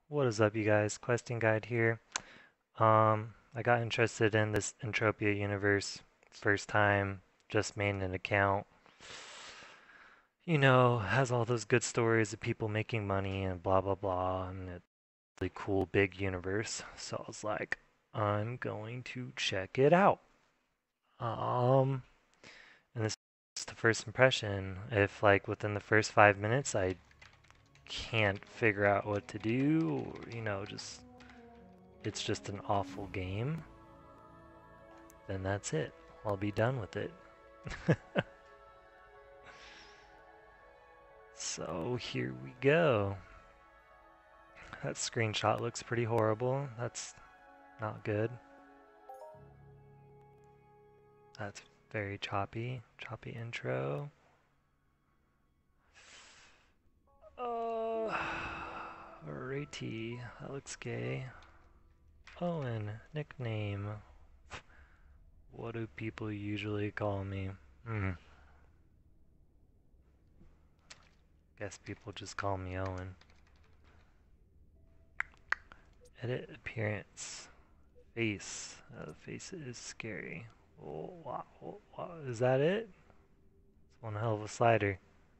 What is up, you guys? Questing Guide here. I got interested in this Entropia universe first time, just made an account. Has all those good stories of people making money and blah blah blah, and it's a really cool big universe. So I was like, I'm going to check it out. Um, and this is the first impression. If like within the first 5 minutes I can't figure out what to do, or, just it's just an awful game, then that's it. I'll be done with it. So here we go. That screenshot looks pretty horrible. That's not good. That's very choppy. Choppy intro. Uh, Alrighty. That looks gay. Owen. Nickname. What do people usually call me? Guess people just call me Owen. Edit appearance. Face. The face is scary. Oh, wow. Oh, wow. Is that it? It's one hell of a slider.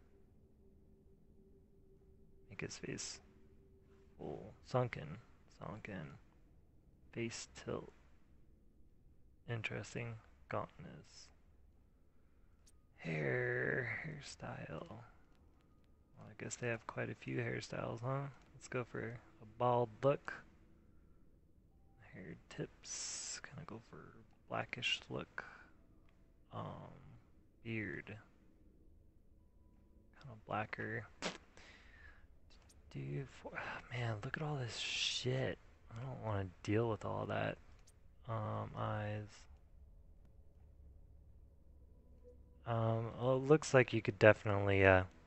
Make his face full. Sunken. Sunken. Face tilt. Interesting. Gauntness. Hairstyle. Well, I guess they have quite a few hairstyles, huh? Let's go for a bald look. Hair tips. Kind of go for blackish look. Beard. Kind of blacker. Man, look at all this shit. I don't want to deal with all that. Eyes. Well, it looks like you could definitely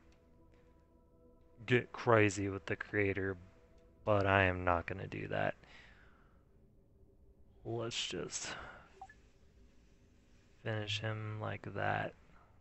get crazy with the creator, but I am not gonna do that. Let's just finish him like that.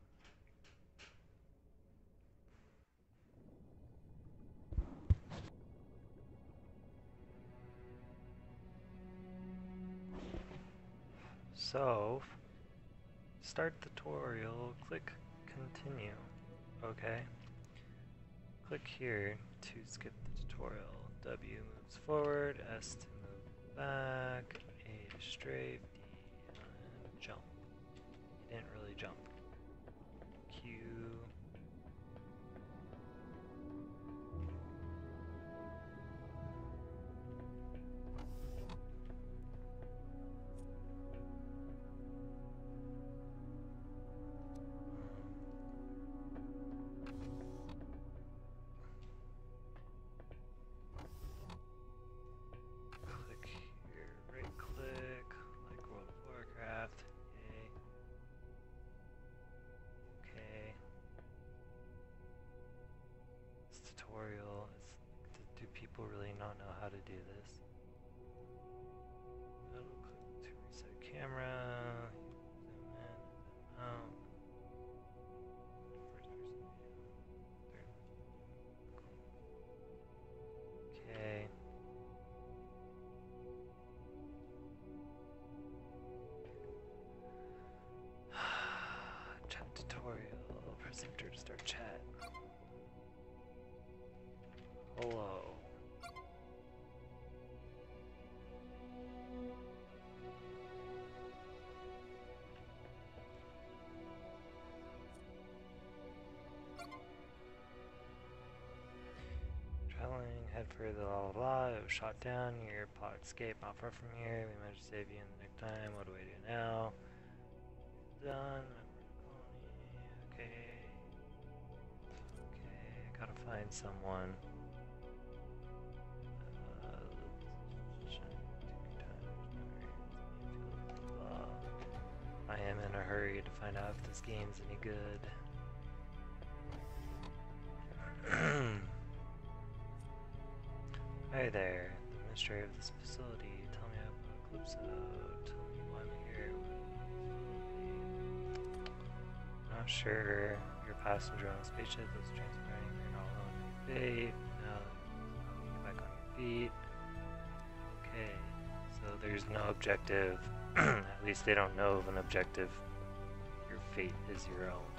So, start tutorial, click continue. Okay. Click here to skip the tutorial. W moves forward, S to move back, A to strafe, D and jump. He didn't really jump. Q. Click here, right click, like World of Warcraft. Yay. Okay. This tutorial is. Do people really not know how to do this? Middle click to reset camera. Zoom in, zoom out. First person view. Third. Okay. Chat tutorial. Press enter to start chat. Hello. Traveling, head further, blah blah blah. It was shot down. Your pod escape not far from here. We managed to save you in the nick time. What do I do now? Done. Okay. Okay, gotta find someone. I am in a hurry to find out if this game's any good. Hi there, the administrator of this facility. Tell me about Calypso. Tell me why I'm here. Not sure. You're a passenger on a spaceship that's transporting. You're not alone in your fate. Now, get back on your feet. Okay, so there's no objective. At least they don't know of an objective. Your fate is your own.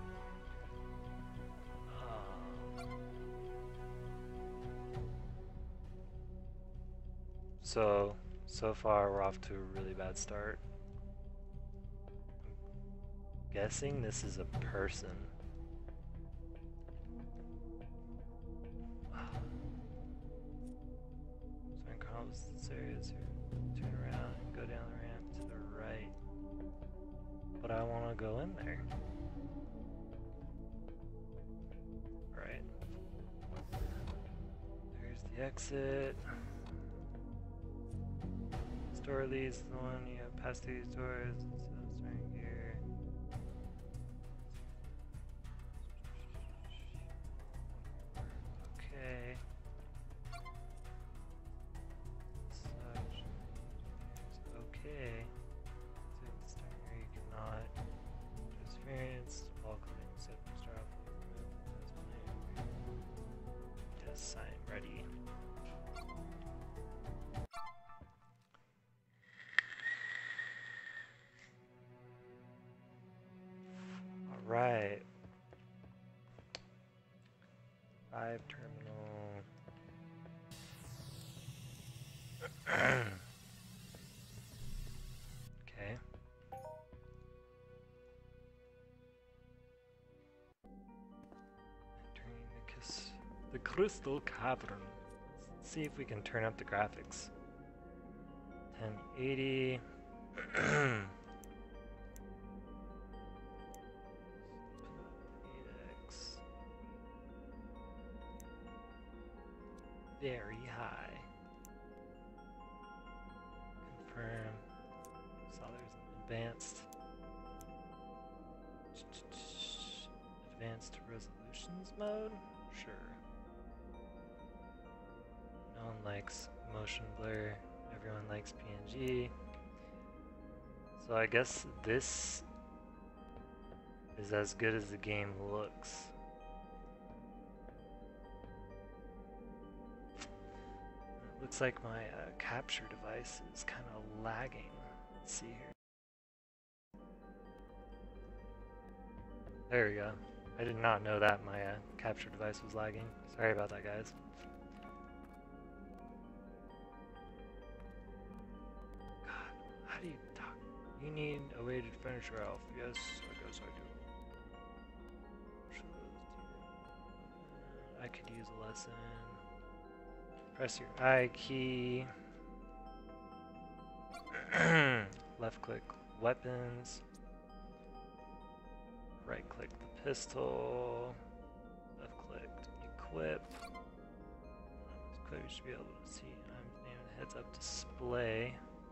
So far we're off to a really bad start. I'm guessing this is a person. Certain cross areas here. Turn around and go down the ramp to the right. But I want to go in there. Right. There's the exit. Door leads to the one you have past these doors. So it's right here. Okay. Such. Okay. So this time here you cannot experience while clicking set start off. Yes, I'm ready. Right. 5 terminal. Okay. Entering the Crystal Cavern. Let's see if we can turn up the graphics. 1080. Very high. Confirm. Saw there's an advanced resolutions mode? Sure. No one likes motion blur. Everyone likes PNG. So I guess this is as good as the game looks. Looks like my capture device is kind of lagging. Let's see here. There we go. I did not know that my capture device was lagging. Sorry about that, guys. God, how do you talk? You need a way to finish Ralph. Yes, I guess I do. I could use a lesson. Press your I key. Left click weapons. Right click the pistol. Left click equip. You should be able to see. I'm naming heads up display.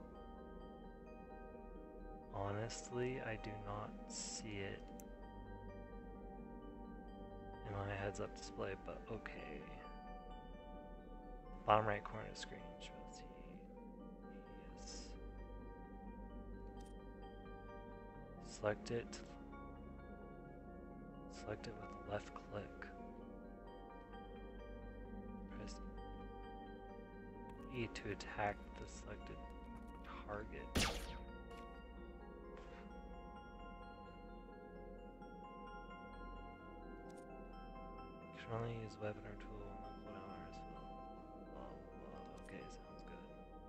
Honestly, I do not see it in my heads up display, but okay. Bottom right corner of the screen shows yes. Select it with left click. Press E to attack the selected target. You can only use weapon or tool. Okay, sounds good.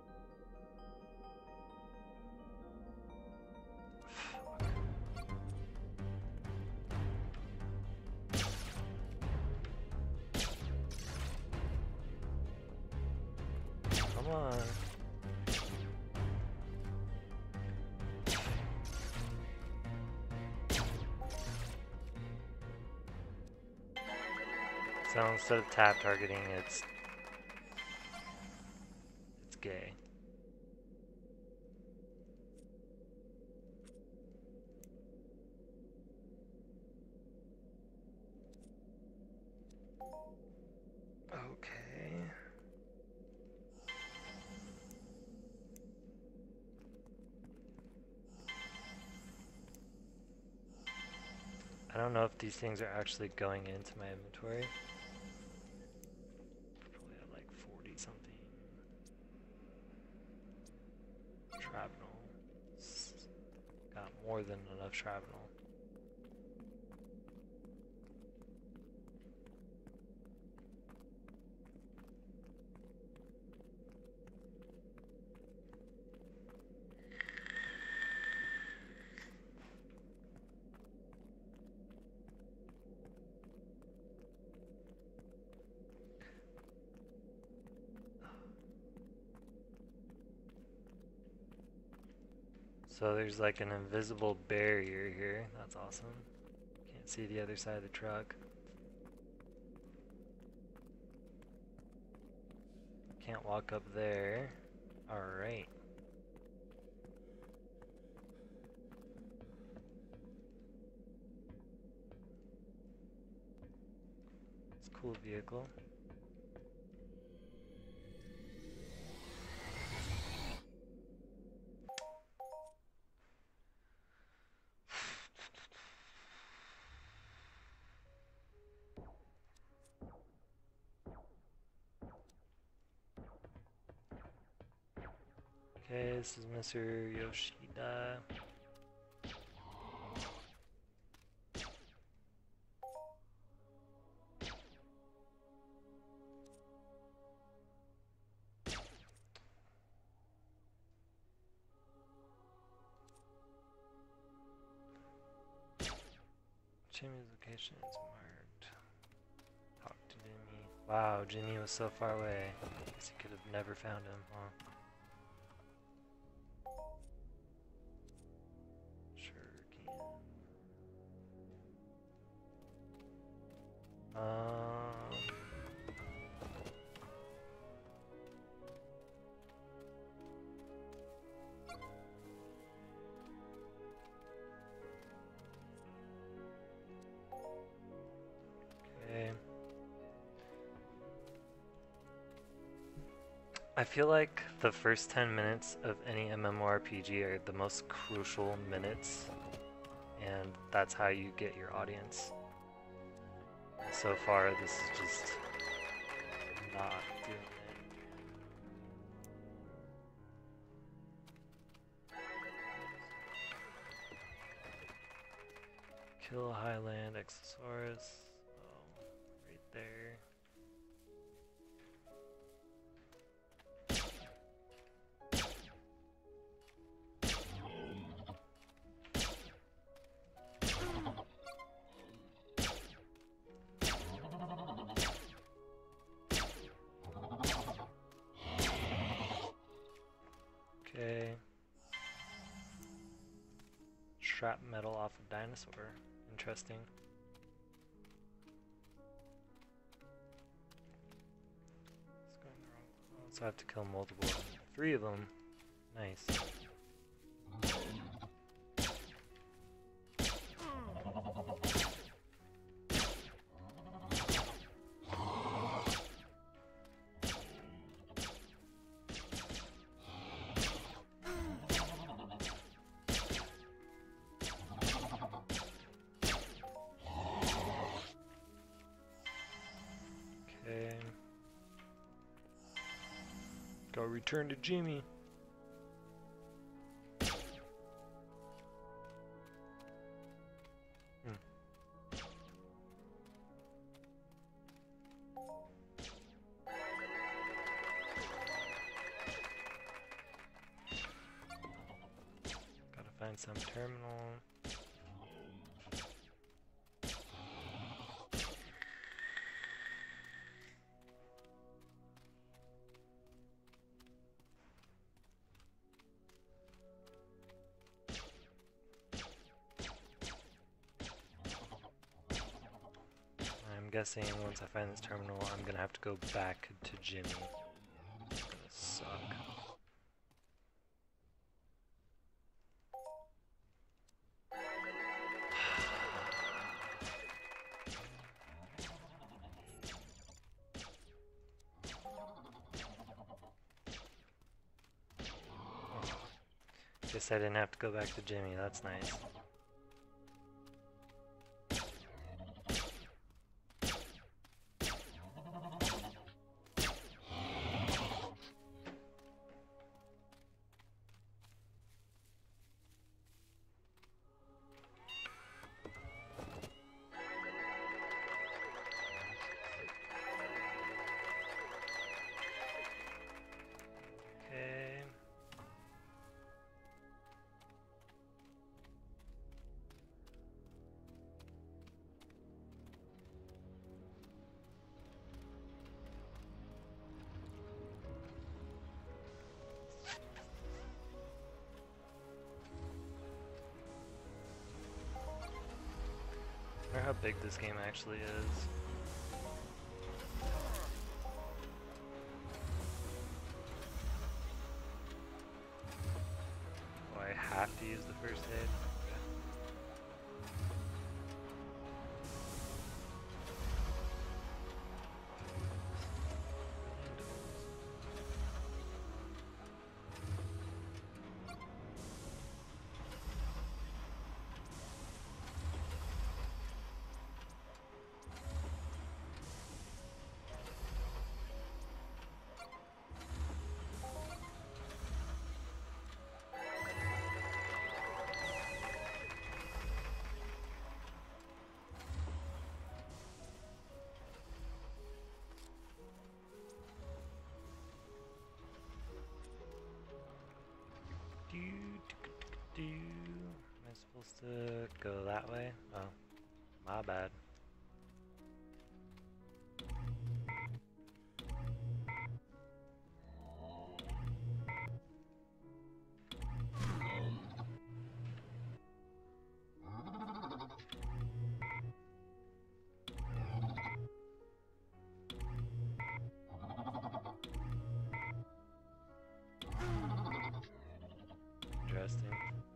Come on. So instead of tab targeting, it's gay. Okay. I don't know if these things are actually going into my inventory. Probably have like 40 something. shrapnel. Got more than enough shrapnel. So there's like an invisible barrier here. That's awesome. Can't see the other side of the truck. Can't walk up there. Alright. It's a cool vehicle. Okay, this is Mr. Yoshida. Jimmy's location is marked. Talk to Jimmy. Wow, Jimmy was so far away. I guess he could have never found him, huh? Sure can. Okay. I feel like the first 10 minutes of any MMORPG are the most crucial minutes, and that's how you get your audience. So far, this is just not doing it. Kill Highland Exosaurus. Oh, right there. Okay. Strap metal off a dinosaur. Interesting. It's going the wrong way. So I have to kill multiple. 3 of them. Nice. Okay. Go return to Jimmy. Gotta find some terminal. I'm guessing once I find this terminal, I'm gonna have to go back to Jimmy. It's gonna suck. Guess I didn't have to go back to Jimmy, that's nice. how big this game actually is. Oh, I have to use the first aid? Am I supposed to go that way? Oh, my bad. Interesting.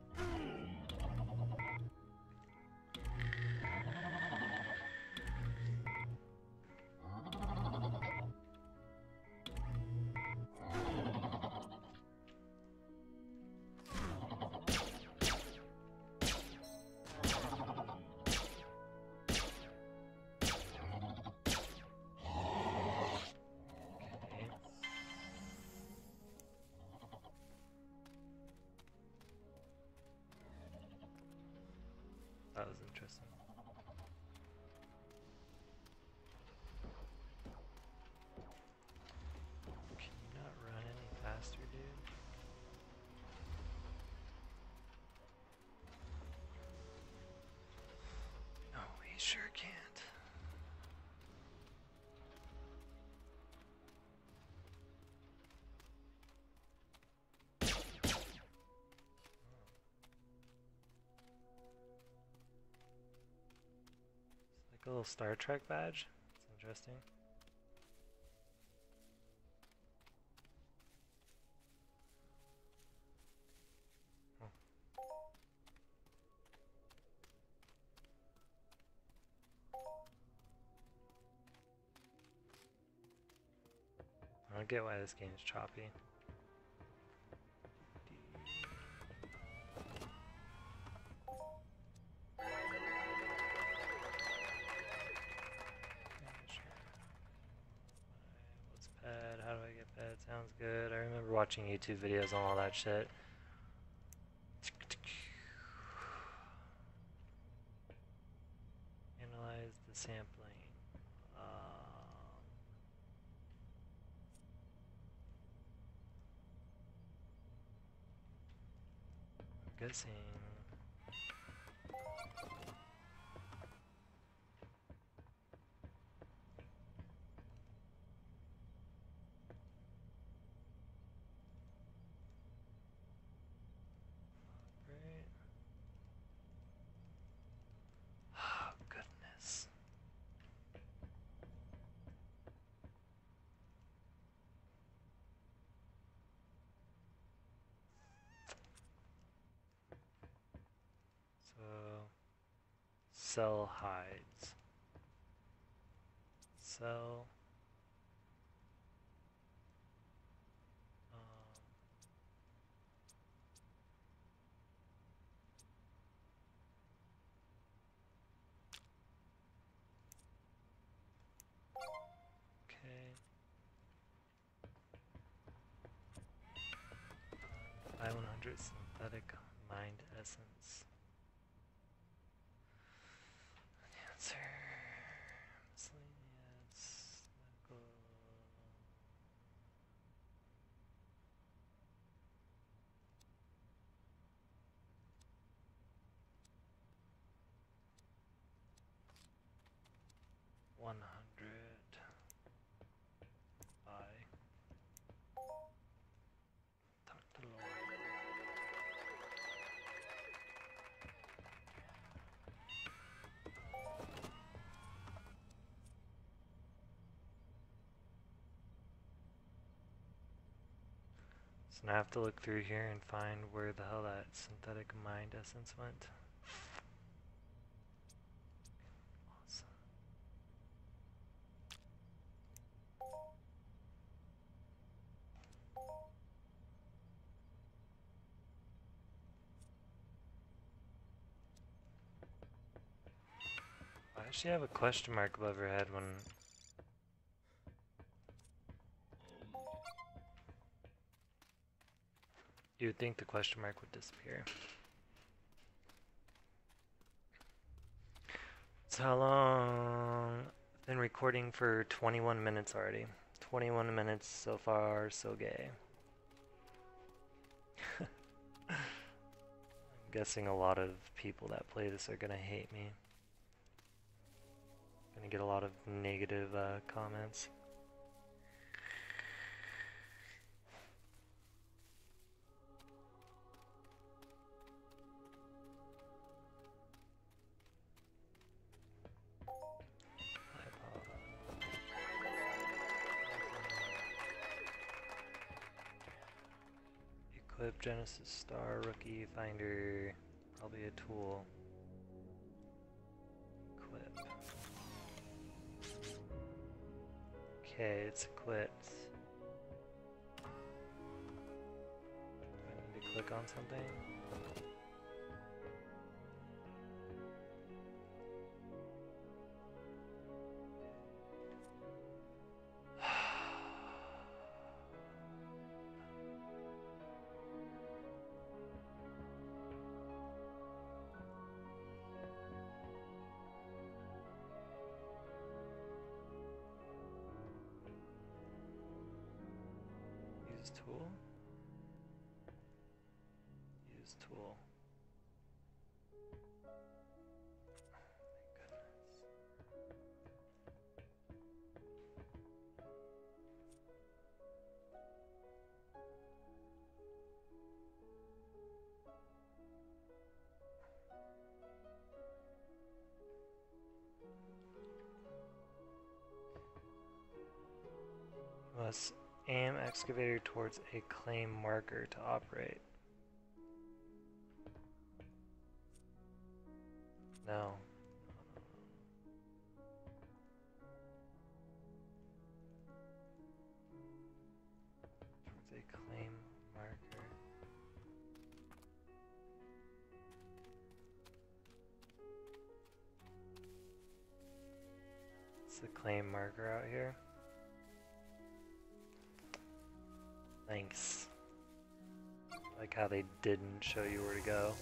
That was interesting. Can you not run any faster, dude? No, he sure can't. Like a little Star Trek badge. It's interesting. I don't get why this game is choppy. What's ped? How do I get ped? Sounds good. I remember watching YouTube videos on all that shit. Analyze the sampling. Guessing. Right. Oh, goodness. So, cell hides. Cell. Okay. I-100 synthetic mind essence. Answer. Miscellaneous. Medical. $100. Buy. Talk to Lord. So now I have to look through here and find where the hell that synthetic mind essence went. Awesome. Why does she have a question mark above her head when... You would think the question mark would disappear. So how long? Been recording for 21 minutes already. 21 minutes so far, so gay. I'm guessing a lot of people that play this are gonna hate me. Gonna get a lot of negative comments. Equip Genesis Star Rookie Finder, probably a tool. Equip. Okay, it's equipped. Do I need to click on something? Use tool? Use tool. Must aim excavator towards a claim marker to operate. No. Towards a claim marker. It's the claim marker out here. Thanks. Like how they didn't show you where to go.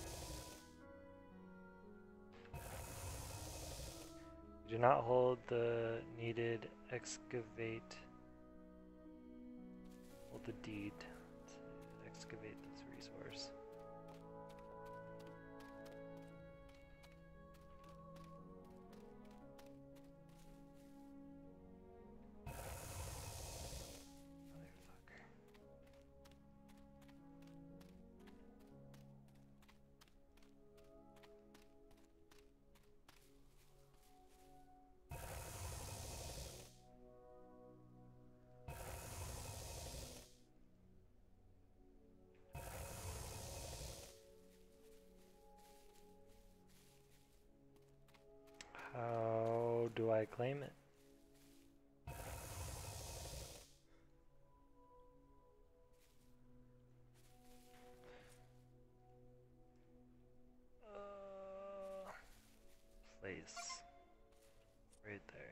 Do not hold the needed excavate. Hold the deed to excavate this resource. How do I claim it? Place. Right there.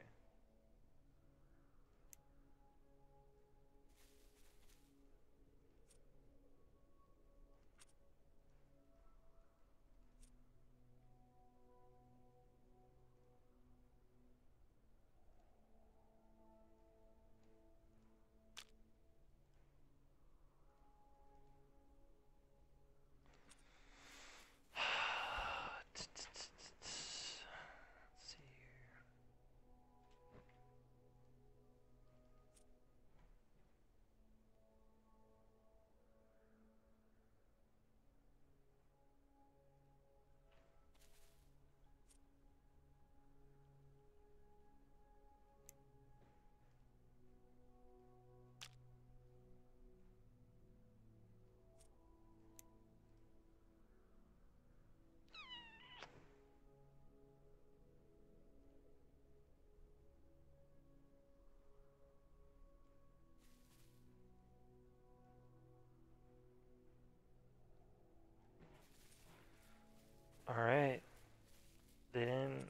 Alright, then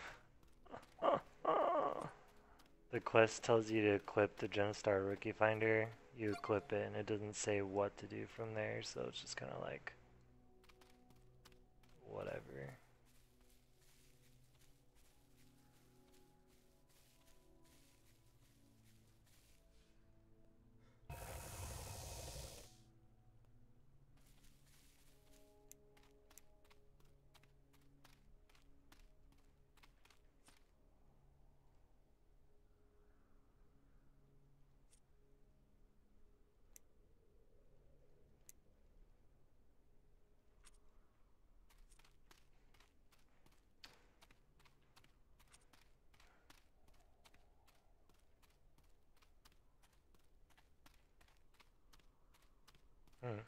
the quest tells you to equip the Gemstar Rookie Finder. You equip it and it doesn't say what to do from there, so it's just kind of like whatever. Hmm.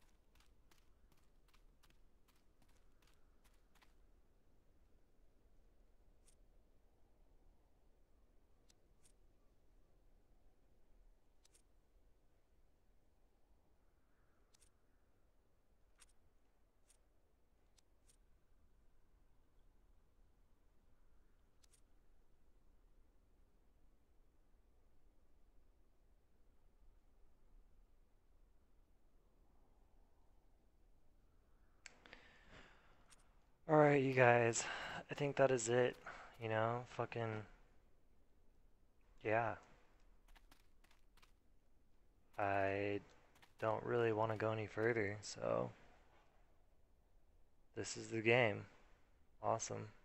Alright, you guys, I think that is it. You know, fucking, yeah. I don't really want to go any further, so this is the game. Awesome.